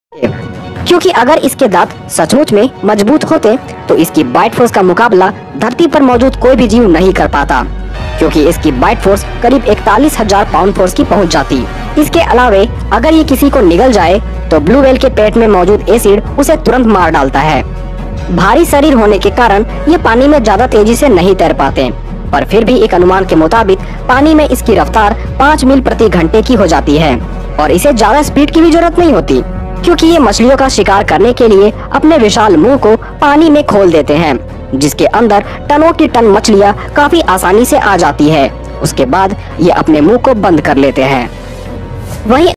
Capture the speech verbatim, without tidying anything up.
क्योंकि अगर इसके दांत सचमुच में मजबूत होते तो इसकी बाइट फोर्स का मुकाबला धरती पर मौजूद कोई भी जीव नहीं कर पाता, क्योंकि इसकी बाइट फोर्स करीब इकतालीस हजार पाउंड फोर्स की पहुंच जाती। इसके अलावे अगर ये किसी को निगल जाए तो ब्लू व्हेल के पेट में मौजूद एसिड उसे तुरंत मार डालता है। भारी शरीर होने के कारण ये पानी में ज्यादा तेजी से नहीं तैर पाते, पर फिर भी एक अनुमान के मुताबिक पानी में इसकी रफ्तार पाँच मील प्रति घंटे की हो जाती है और इसे ज्यादा स्पीड की भी जरूरत नहीं होती, क्योंकि ये मछलियों का शिकार करने के लिए अपने विशाल मुंह को पानी में खोल देते हैं, जिसके अंदर टनों की टन मछलियां काफी आसानी से आ जाती है। उसके बाद ये अपने मुंह को बंद कर लेते हैं। वहीं